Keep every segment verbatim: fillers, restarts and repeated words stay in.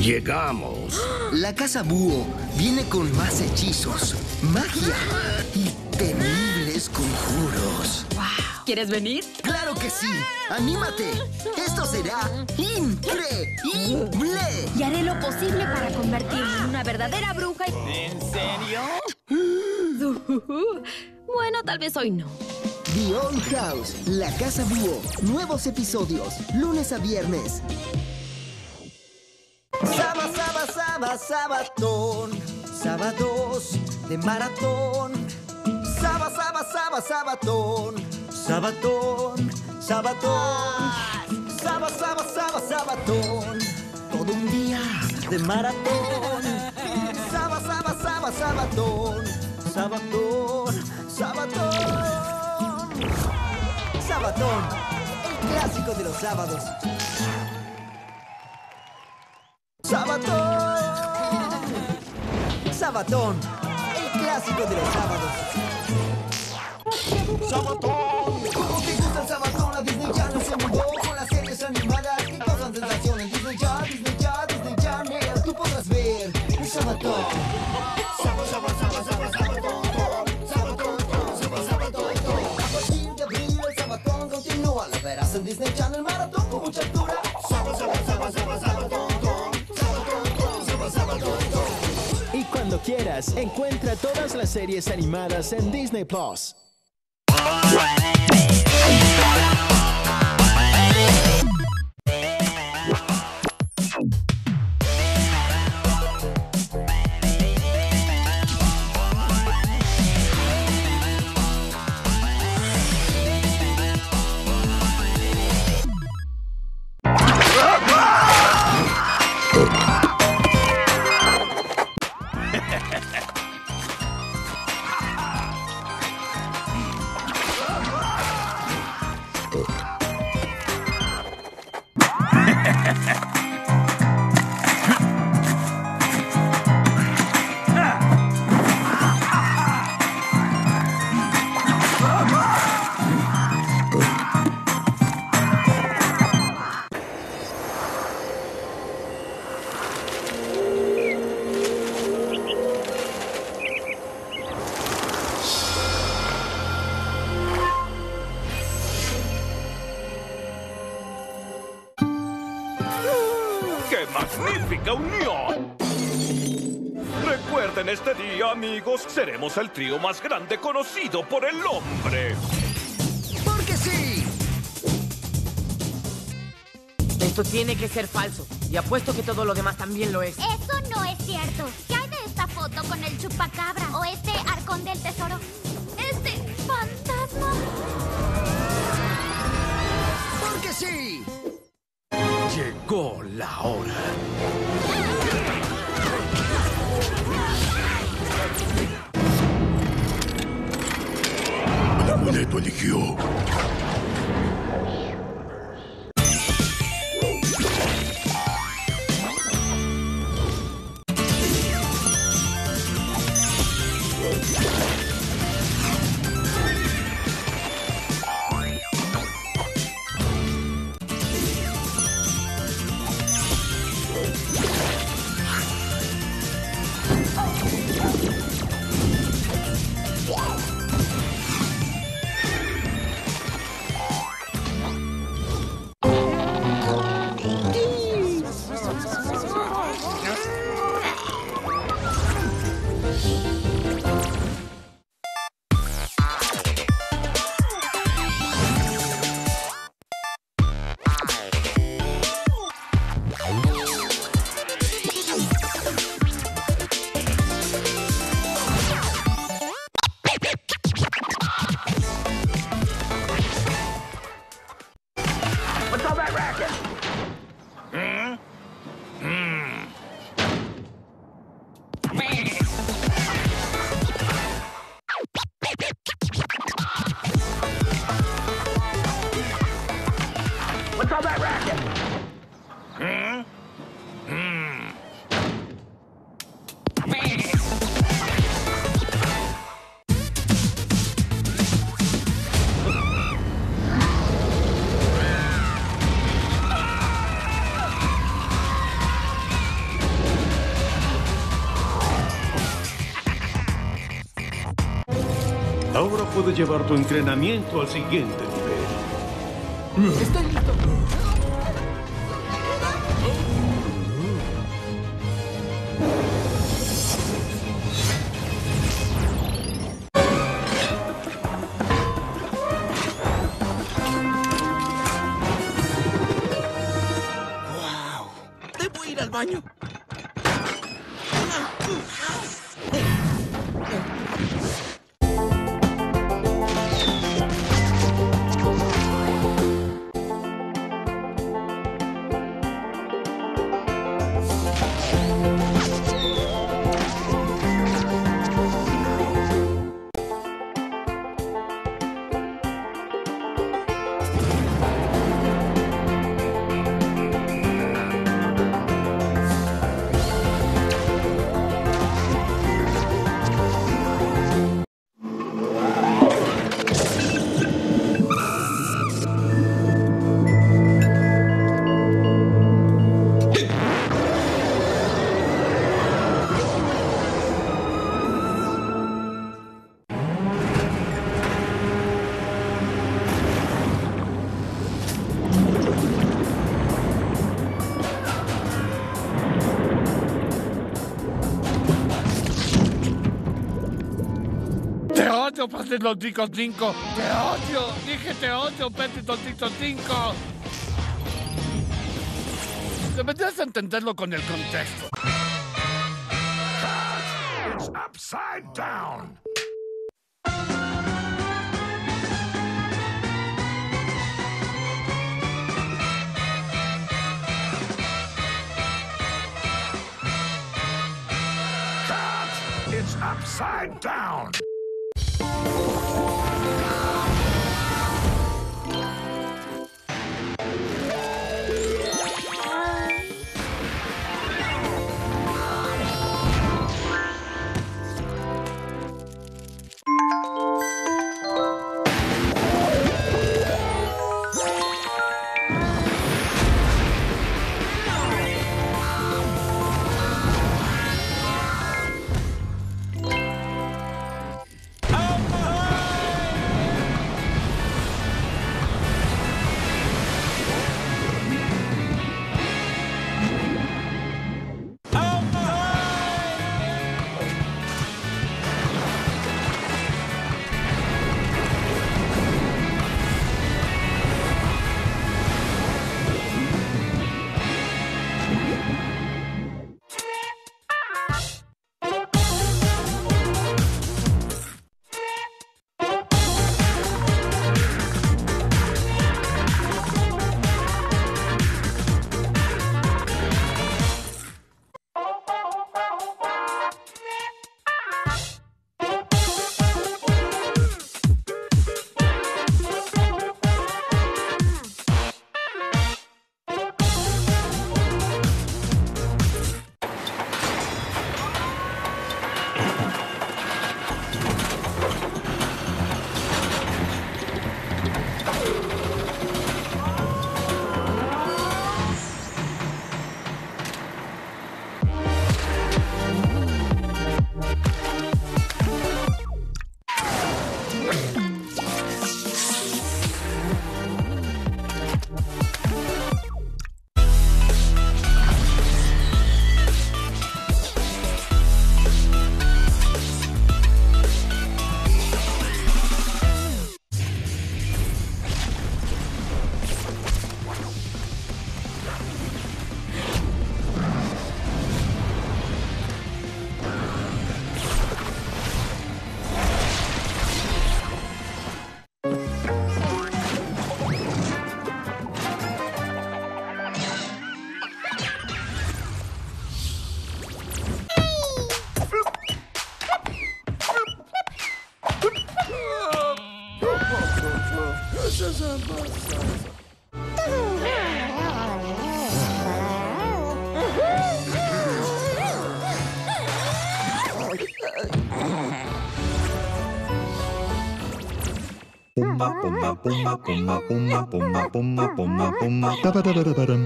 Llegamos. La Casa Búho viene con más hechizos, magia y temibles conjuros. Wow. ¿Quieres venir? ¡Claro que sí! ¡Anímate! ¡Esto será increíble! Y haré lo posible para convertirme en una verdadera bruja y... ¿En serio? Bueno, tal vez hoy no. The Old House, La Casa Búho. Nuevos episodios, lunes a viernes. Saba, saba, saba, sabatón. Sábados de maratón. Saba, saba, saba, sabatón. Sabatón, sabatón. Saba, saba, saba, sabatón. Todo un día de maratón. Saba, saba, saba, sabatón. Sabatón, sabatón. Sabatón, el clásico de los sábados. Sabatón. Sabatón, el clásico de los sábados. Sabatón. ¿Cómo te gusta el sabatón? La Disney Channel se mudó con las series animadas que causan sensaciones. Disney ya, Disney ya, Disney Channel. Tú podrás ver el sabatón. Saba, saba, saba, saba, sabatón. Sabatón, saba, sabatón. A partir de abril el sabatón continúa. Lo verás en Disney Channel Maratón con mucha altura. Saba, saba, saba, saba, sabatón. Y cuando quieras, encuentra todas las series animadas en Disney Plus. ¡Magnífica unión! Recuerden este día, amigos, seremos el trío más grande conocido por el hombre. ¡Porque sí! Esto tiene que ser falso. Y apuesto que todo lo demás también lo es. Eso no es cierto. ¿Qué hay de esta foto con el chupacabra? ¿O este arcón del tesoro? ¿Este fantasma? ¡Porque sí! Llegó la hora. El amuleto eligió. Ahora puedes llevar tu entrenamiento al siguiente nivel. Estoy listo. Debo ir al baño. Te odio, Patito Tico cinco. Te odio. Dije te odio, Patito Tico cinco. Deberías entenderlo con el contexto. It's upside down. Cut! It's upside down. Pumba, pumba, pumba, pumba, pumba, pumba, pumba, pumba, pumba, tabarabarabaram.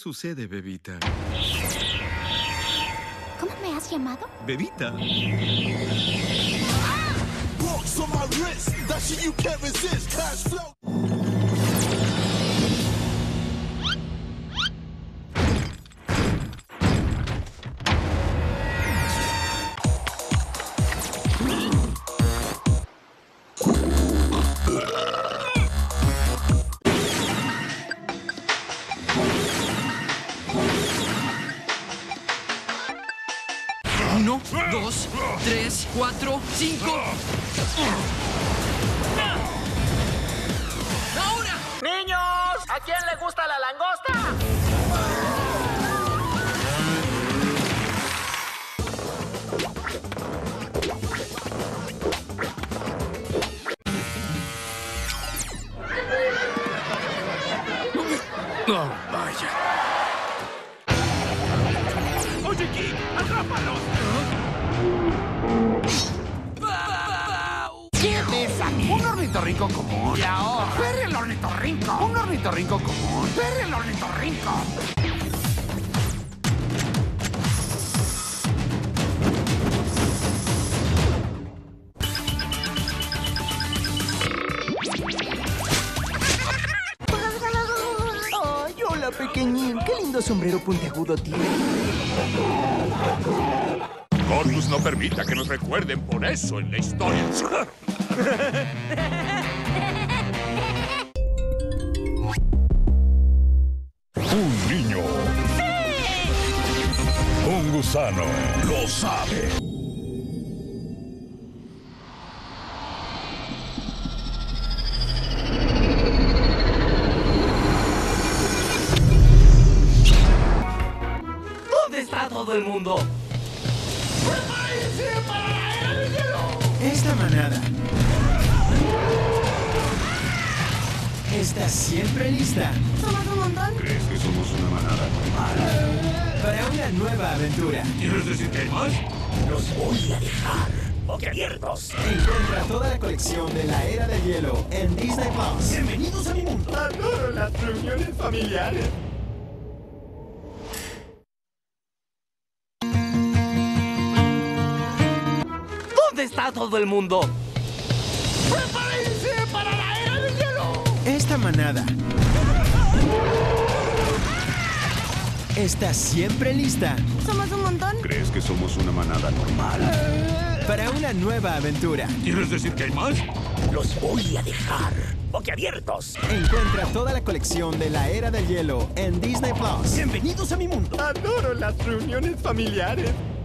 sucede, bebita? ¿Cómo me has llamado? Bebita. Uno, dos, tres, cuatro, cinco. ¡Ahora! ¡Niños! ¿A quién le gusta la langosta? Oh, vaya. ¡Oye, Kik! ¡Atrápalos! ¿Qué ves aquí? Un ornitorrinco común. Y ahora, ¡perre el ornitorrinco! Un ornitorrinco común. ¡Perre el ornitorrinco! Ay, hola, pequeñín. Qué lindo sombrero puntiagudo tiene. Corvus no permita que nos recuerden por eso en la historia. Un niño. Un gusano. Lo sabe. ¿Dónde está todo el mundo? Esta manada está siempre lista ¿Somos un montón? ¿Crees que somos una manada normal? para una nueva aventura. ¿Quieres decir que hay más? Los voy a dejar boquiabiertos. Encuentra toda la colección de la Era del Hielo en Disney Plus. Bienvenidos a mi mundo. Adoro las reuniones familiares. ¿Dónde está todo el mundo? ¡Prepárense para la Era del Hielo! Esta manada está siempre lista ¿Somos un montón? ¿Crees que somos una manada normal? para una nueva aventura. ¿Quieres decir que hay más? Los voy a dejar boquiabiertos. Encuentra toda la colección de la Era del Hielo en Disney Plus. Bienvenidos a mi mundo. Adoro las reuniones familiares.